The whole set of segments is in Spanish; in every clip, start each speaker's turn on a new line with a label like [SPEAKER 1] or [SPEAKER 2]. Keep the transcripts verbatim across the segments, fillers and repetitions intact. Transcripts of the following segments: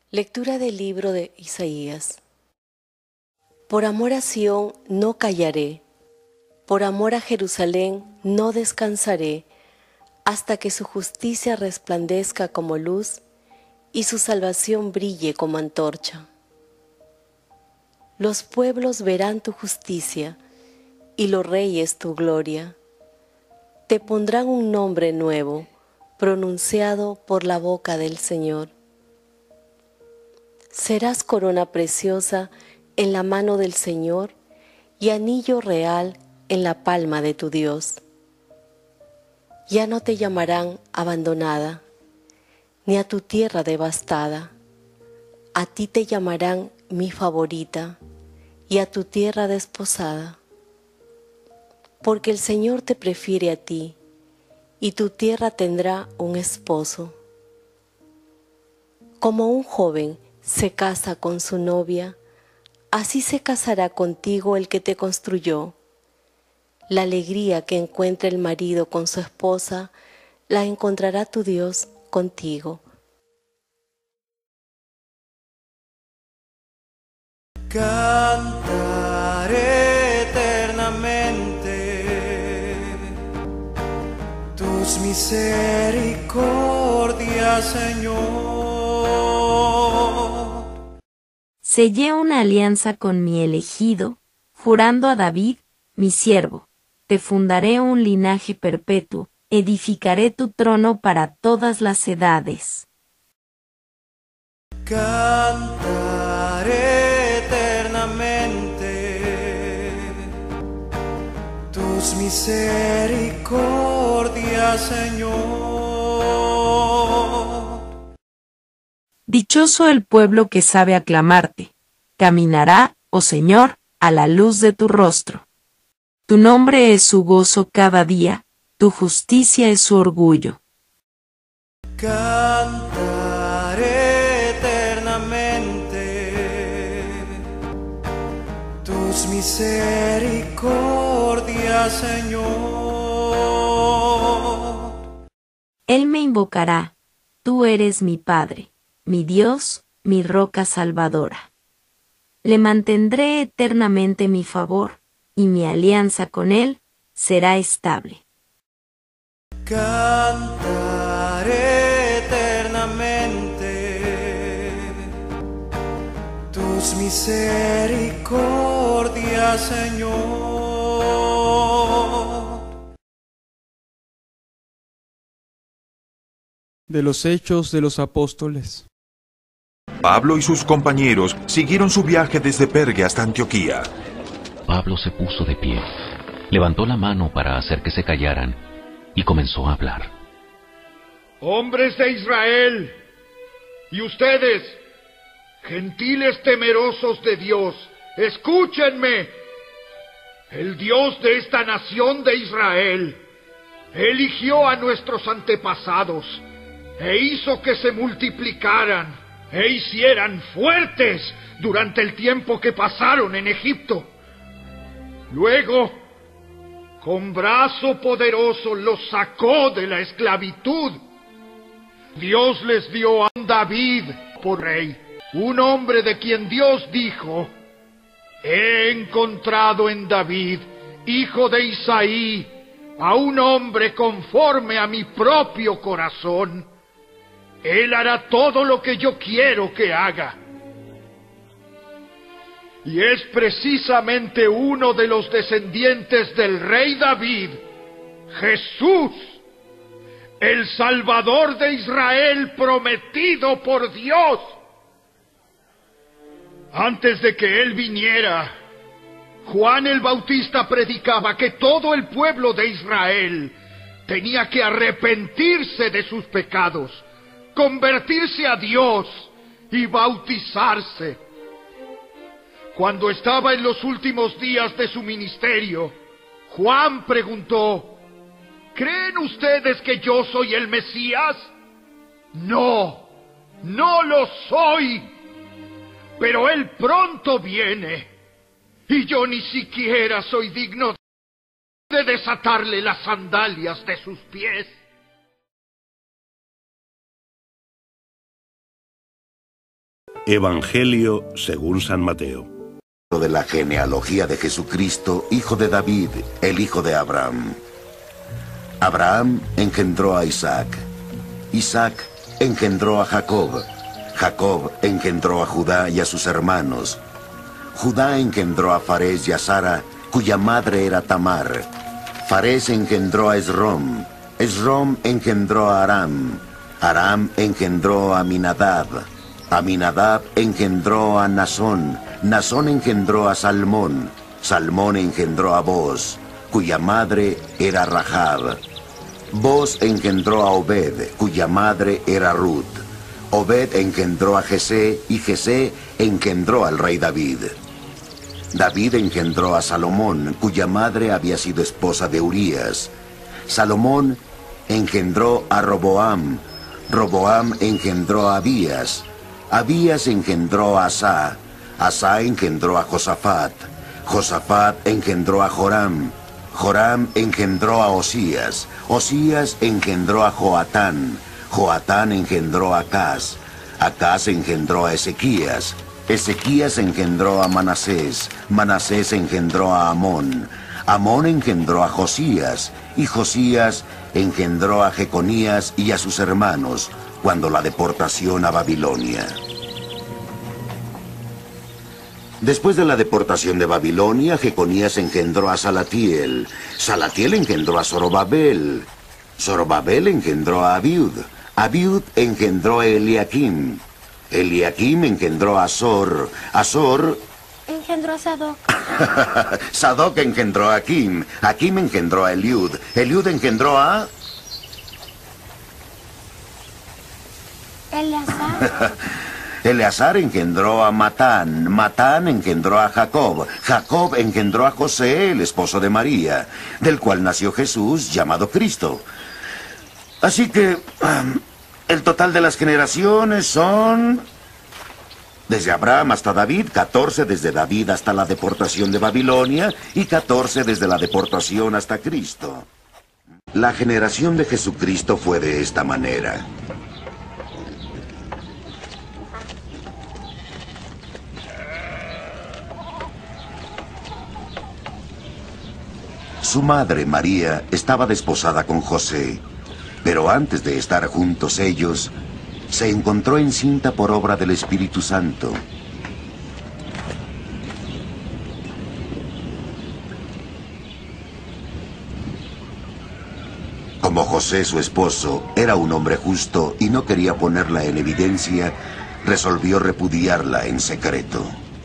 [SPEAKER 1] Lectura del libro de Isaías. Por amor a Sión no callaré, por amor a Jerusalén no descansaré, hasta que su justicia resplandezca como luz y su salvación brille como antorcha. Los pueblos verán tu justicia y los reyes tu gloria. Te pondrán un nombre nuevo, pronunciado por la boca del Señor. Serás corona preciosa en la mano del Señor y anillo real en la palma de tu Dios. Ya no te llamarán abandonada, ni a tu tierra devastada. A ti te llamarán mi favorita y a tu tierra desposada. Porque el Señor te prefiere a ti, y tu tierra tendrá un esposo. Como un joven se casa con su novia, así se casará contigo el que te construyó. La alegría que encuentra el marido con su esposa, la encontrará tu Dios contigo.
[SPEAKER 2] Cantaré eternamente tus misericordias, Señor.
[SPEAKER 3] Sellé una alianza con mi elegido, jurando a David, mi siervo, te fundaré un linaje perpetuo, edificaré tu trono para todas las edades.
[SPEAKER 2] Cantaré eternamente tus misericordias, Señor.
[SPEAKER 3] Dichoso el pueblo que sabe aclamarte, caminará, oh Señor, a la luz de tu rostro. Tu nombre es su gozo cada día, tu justicia es su orgullo.
[SPEAKER 2] Cantaré eternamente tus misericordias, Señor.
[SPEAKER 3] Él me invocará, tú eres mi Padre, mi Dios, mi roca salvadora. Le mantendré eternamente mi favor, y mi alianza con él será estable.
[SPEAKER 2] Cantaré eternamente tus misericordias, Señor.
[SPEAKER 4] De los Hechos de los Apóstoles.
[SPEAKER 5] Pablo y sus compañeros siguieron su viaje desde Perge hasta Antioquía.
[SPEAKER 6] Pablo se puso de pie, levantó la mano para hacer que se callaran y comenzó a hablar.
[SPEAKER 7] Hombres de Israel, y ustedes, gentiles temerosos de Dios, escúchenme. El Dios de esta nación de Israel eligió a nuestros antepasados e hizo que se multiplicaran e hicieran fuertes durante el tiempo que pasaron en Egipto. Luego, con brazo poderoso los sacó de la esclavitud. Dios les dio a David por rey, un hombre de quien Dios dijo: he encontrado en David, hijo de Isaí, a un hombre conforme a mi propio corazón. Él hará todo lo que yo quiero que haga. Y es precisamente uno de los descendientes del rey David, Jesús, el Salvador de Israel prometido por Dios. Antes de que él viniera, Juan el Bautista predicaba que todo el pueblo de Israel tenía que arrepentirse de sus pecados, convertirse a Dios y bautizarse. Cuando estaba en los últimos días de su ministerio, Juan preguntó: ¿creen ustedes que yo soy el Mesías? No, no lo soy. Pero él pronto viene, y yo ni siquiera soy digno de desatarle las sandalias de sus pies.
[SPEAKER 8] Evangelio según San Mateo.
[SPEAKER 9] De la genealogía de Jesucristo, hijo de David, el hijo de Abraham. Abraham engendró a Isaac. Isaac engendró a Jacob. Jacob engendró a Judá y a sus hermanos. Judá engendró a Farés y a Sara, cuya madre era Tamar. Farés engendró a Esrom. Esrom engendró a Aram. Aram engendró a Aminadab. Aminadab engendró a Nasón. Nasón engendró a Salmón. Salmón engendró a Boz, cuya madre era Rahab. Boz engendró a Obed, cuya madre era Ruth. Obed engendró a Jesé, y Jesé engendró al rey David. David engendró a Salomón, cuya madre había sido esposa de Urías. Salomón engendró a Roboam. Roboam engendró a Abías. Abías engendró a Asá. Asá engendró a Josafat. Josafat engendró a Joram. Joram engendró a Osías. Osías engendró a Joatán. Joatán engendró a Acaz. Acaz engendró a Ezequías. Ezequías engendró a Manasés. Manasés engendró a Amón. Amón engendró a Josías. Y Josías engendró a Jeconías y a sus hermanos cuando la deportación a Babilonia. Después de la deportación de Babilonia, Jeconías engendró a Salatiel. Salatiel engendró a Zorobabel. Zorobabel engendró a Abiud. Abiud engendró a Eliakim. Eliakim engendró a Azor. Azor
[SPEAKER 10] engendró a Sadoc.
[SPEAKER 9] Sadoc engendró a Akim. Akim engendró a Eliud. Eliud engendró a...
[SPEAKER 10] Eleazar.
[SPEAKER 9] Eleazar engendró a Matán. Matán engendró a Jacob. Jacob engendró a José, el esposo de María, del cual nació Jesús, llamado Cristo. Así que um, el total de las generaciones son... desde Abraham hasta David, catorce desde David hasta la deportación de Babilonia y catorce desde la deportación hasta Cristo. La generación de Jesucristo fue de esta manera. Su madre, María, estaba desposada con José, pero antes de estar juntos ellos, se encontró encinta por obra del Espíritu Santo. Como José, su esposo, era un hombre justo y no quería ponerla en evidencia, resolvió repudiarla en secreto.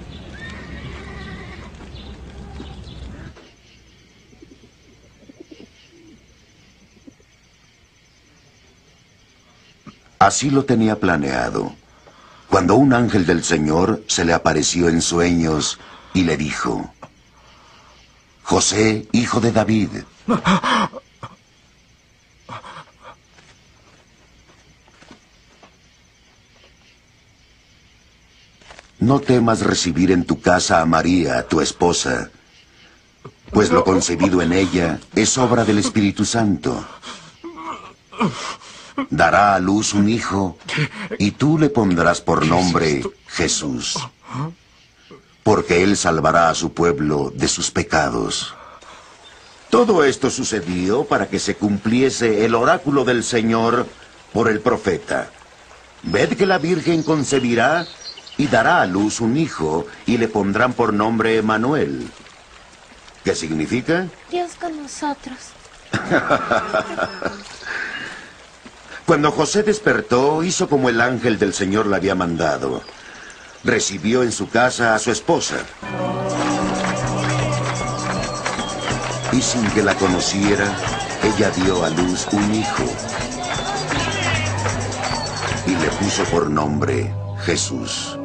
[SPEAKER 9] Así lo tenía planeado, cuando un ángel del Señor se le apareció en sueños y le dijo: José, hijo de David, no temas recibir en tu casa a María, tu esposa, pues lo concebido en ella es obra del Espíritu Santo. Dará a luz un hijo, y tú le pondrás por nombre Jesús, porque él salvará a su pueblo de sus pecados. Todo esto sucedió para que se cumpliese el oráculo del Señor por el profeta. Ved que la Virgen concebirá y dará a luz un hijo, y le pondrán por nombre Emmanuel. ¿Qué significa?
[SPEAKER 10] Dios con nosotros.
[SPEAKER 9] Cuando José despertó, hizo como el ángel del Señor le había mandado. Recibió en su casa a su esposa. Y sin que la conociera, ella dio a luz un hijo. Y le puso por nombre Jesús.